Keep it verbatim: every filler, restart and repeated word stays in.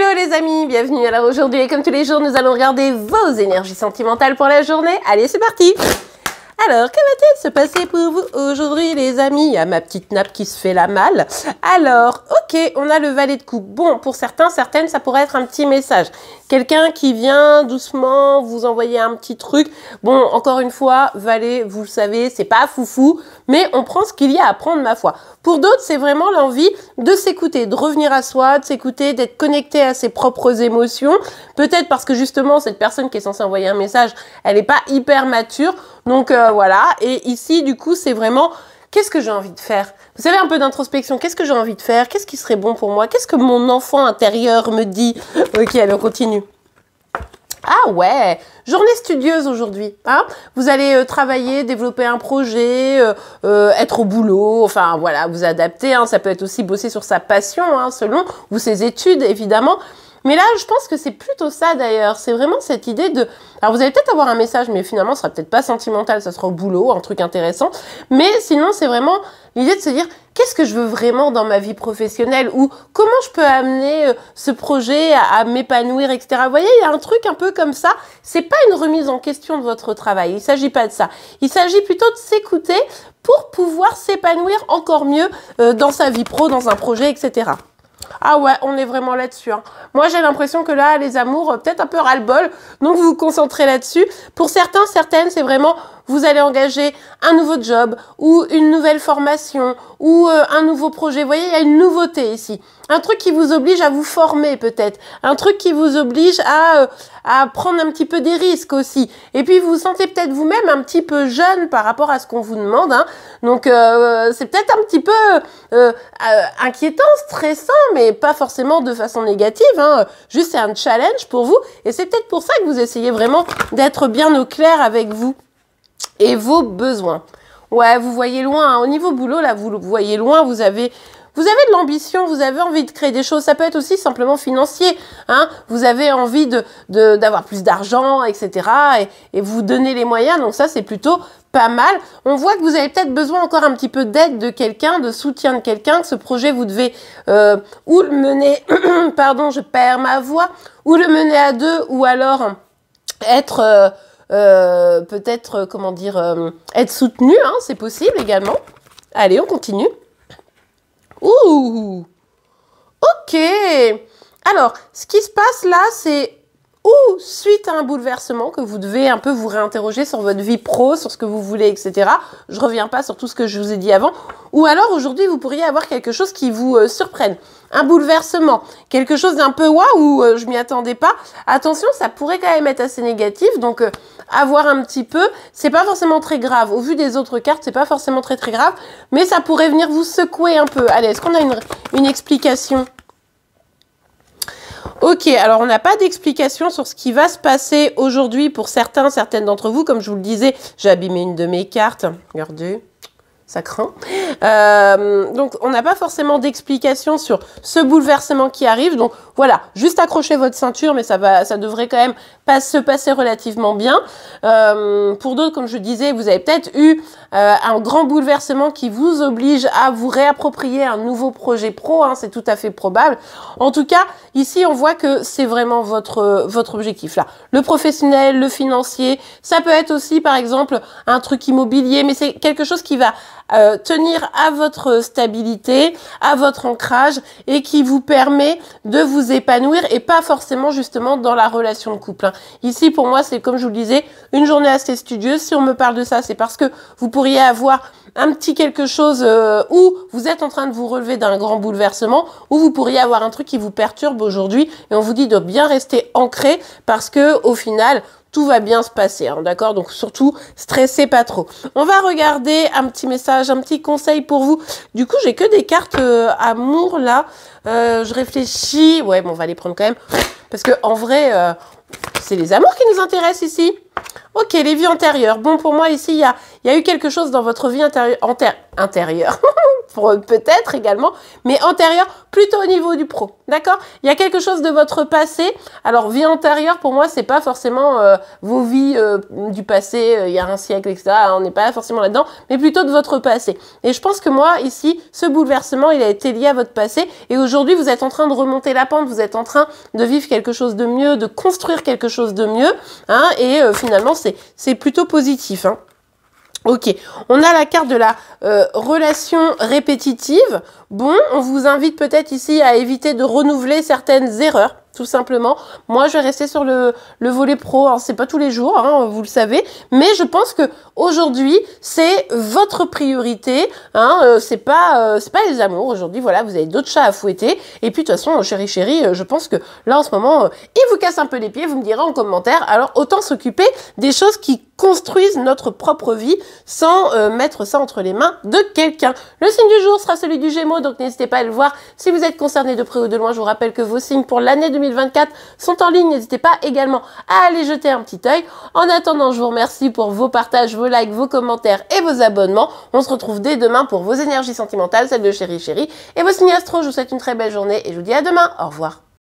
Hello les amis, bienvenue. Alors aujourd'hui et comme tous les jours, nous allons regarder vos énergies sentimentales pour la journée. Allez, c'est parti. Alors, que va-t-il se passer pour vous aujourd'hui les amis? Il y a ma petite nappe qui se fait la malle. Alors, ok, on a le valet de coupe. Bon, pour certains, certaines, ça pourrait être un petit message. Quelqu'un qui vient doucement vous envoyer un petit truc. Bon, encore une fois, valet, vous le savez, c'est pas foufou, mais on prend ce qu'il y a à prendre, ma foi. Pour d'autres, c'est vraiment l'envie de s'écouter, de revenir à soi, de s'écouter, d'être connecté à ses propres émotions. Peut-être parce que justement, cette personne qui est censée envoyer un message, elle n'est pas hyper mature. Donc euh, voilà, et ici, du coup, c'est vraiment... Qu'est-ce que j'ai envie de faire? Vous savez, un peu d'introspection. Qu'est-ce que j'ai envie de faire? Qu'est-ce qui serait bon pour moi? Qu'est-ce que mon enfant intérieur me dit? Ok, allez, on continue. Ah ouais, journée studieuse aujourd'hui. Hein, vous allez euh, travailler, développer un projet, euh, euh, être au boulot, enfin voilà, vous adapter. Hein, ça peut être aussi bosser sur sa passion, hein, selon, ou ses études, évidemment. Mais là, je pense que c'est plutôt ça d'ailleurs. C'est vraiment cette idée de... Alors, vous allez peut-être avoir un message, mais finalement, ce sera peut-être pas sentimental, ça sera au boulot, un truc intéressant. Mais sinon, c'est vraiment l'idée de se dire, qu'est-ce que je veux vraiment dans ma vie professionnelle? Ou comment je peux amener euh, ce projet à, à m'épanouir, et cetera. Vous voyez, il y a un truc un peu comme ça. C'est pas une remise en question de votre travail. Il s'agit pas de ça. Il s'agit plutôt de s'écouter pour pouvoir s'épanouir encore mieux euh, dans sa vie pro, dans un projet, et cetera. Ah ouais, on est vraiment là-dessus. Hein. Moi, j'ai l'impression que là, les amours, euh, peut-être un peu ras-le-bol. Donc, vous vous concentrez là-dessus. Pour certains, certaines, c'est vraiment, vous allez engager un nouveau job ou une nouvelle formation ou euh, un nouveau projet. Vous voyez, il y a une nouveauté ici. Un truc qui vous oblige à vous former peut-être. Un truc qui vous oblige à, euh, à prendre un petit peu des risques aussi. Et puis, vous vous sentez peut-être vous-même un petit peu jeune par rapport à ce qu'on vous demande. Hein. Donc, euh, c'est peut-être un petit peu euh, euh, inquiétant, stressant, mais pas forcément de façon négative. Hein. Juste, c'est un challenge pour vous. Et c'est peut-être pour ça que vous essayez vraiment d'être bien au clair avec vous et vos besoins. Ouais, vous voyez loin. Hein. Au niveau boulot, là, vous voyez loin. Vous avez... Vous avez de l'ambition, vous avez envie de créer des choses. Ça peut être aussi simplement financier. Hein. Vous avez envie de, de, d'avoir plus d'argent, et cetera. Et, et vous donnez les moyens. Donc ça, c'est plutôt pas mal. On voit que vous avez peut-être besoin encore un petit peu d'aide de quelqu'un, de soutien de quelqu'un. Que ce projet, vous devez euh, ou le mener... pardon, je perds ma voix. Ou le mener à deux, ou alors être... Euh, euh, peut-être, comment dire... Euh, être soutenu, hein, c'est possible également. Allez, on continue. Ouh, ok. Alors, ce qui se passe là, c'est ou suite à un bouleversement que vous devez un peu vous réinterroger sur votre vie pro, sur ce que vous voulez, et cetera. Je reviens pas sur tout ce que je vous ai dit avant. Ou alors, aujourd'hui, vous pourriez avoir quelque chose qui vous euh, surprenne. Un bouleversement, quelque chose d'un peu waouh, euh, je m'y attendais pas. Attention, ça pourrait quand même être assez négatif, donc euh, à voir un petit peu. C'est pas forcément très grave. Au vu des autres cartes, c'est pas forcément très très grave, mais ça pourrait venir vous secouer un peu. Allez, est-ce qu'on a une, une explication ? Ok, alors on n'a pas d'explication sur ce qui va se passer aujourd'hui pour certains, certaines d'entre vous. Comme je vous le disais, j'ai abîmé une de mes cartes. Regardez, ça craint. Euh, donc, on n'a pas forcément d'explication sur ce bouleversement qui arrive. Donc, voilà, juste accrochez votre ceinture, mais ça, va, ça devrait quand même pas se passer relativement bien. Euh, pour d'autres, comme je disais, vous avez peut-être eu euh, un grand bouleversement qui vous oblige à vous réapproprier un nouveau projet pro. Hein, c'est tout à fait probable. En tout cas, ici, on voit que c'est vraiment votre, votre objectif là. Le professionnel, le financier, ça peut être aussi, par exemple, un truc immobilier, mais c'est quelque chose qui va euh, tenir à votre stabilité, à votre ancrage et qui vous permet de vous épanouir et pas forcément justement dans la relation de couple. Hein. Ici, pour moi, c'est comme je vous le disais, une journée assez studieuse. Si on me parle de ça, c'est parce que vous pourriez avoir un petit quelque chose euh, où vous êtes en train de vous relever d'un grand bouleversement, ou vous pourriez avoir un truc qui vous perturbe aujourd'hui et on vous dit de bien rester ancré parce que au final, tout va bien se passer, hein, d'accord? Donc surtout, stressez pas trop. On va regarder un petit message, un petit conseil pour vous. Du coup, j'ai que des cartes euh, amour là. Euh, je réfléchis. Ouais, bon, on va les prendre quand même. Parce que en vrai, euh, c'est les amours qui nous intéressent ici. Ok, les vies antérieures. Bon, pour moi, ici, il y a, y a eu quelque chose dans votre vie intérieure. Antér intérieure. pour peut-être également, mais antérieur, plutôt au niveau du pro, d'accord? Il y a quelque chose de votre passé. Alors, vie antérieure, pour moi, c'est pas forcément euh, vos vies euh, du passé, euh, il y a un siècle, et cetera. On n'est pas forcément là-dedans, mais plutôt de votre passé. Et je pense que moi, ici, ce bouleversement, il a été lié à votre passé. Et aujourd'hui, vous êtes en train de remonter la pente, vous êtes en train de vivre quelque chose de mieux, de construire quelque chose de mieux. Hein, et euh, finalement, c'est plutôt positif. Hein. Ok, on a la carte de la euh, relation répétitive. Bon, on vous invite peut-être ici à éviter de renouveler certaines erreurs, tout simplement. Moi, je vais rester sur le, le volet pro. Alors, c'est pas tous les jours, hein, vous le savez, mais je pense que aujourd'hui, c'est votre priorité. Hein, euh, c'est pas, euh, c'est pas les amours. Aujourd'hui, voilà, vous avez d'autres chats à fouetter. Et puis, de toute façon, chérie, chérie, euh, je pense que là, en ce moment, euh, il vous casse un peu les pieds. Vous me direz en commentaire. Alors, autant s'occuper des choses qui construisent notre propre vie sans euh, mettre ça entre les mains de quelqu'un. Le signe du jour sera celui du Gémeaux, donc n'hésitez pas à le voir si vous êtes concerné de près ou de loin. Je vous rappelle que vos signes pour l'année deux mille vingt-quatre sont en ligne. N'hésitez pas également à aller jeter un petit œil. En attendant, je vous remercie pour vos partages, vos likes, vos commentaires et vos abonnements. On se retrouve dès demain pour vos énergies sentimentales, celles de Chérie Chérie et vos signes astro. Je vous souhaite une très belle journée et je vous dis à demain. Au revoir.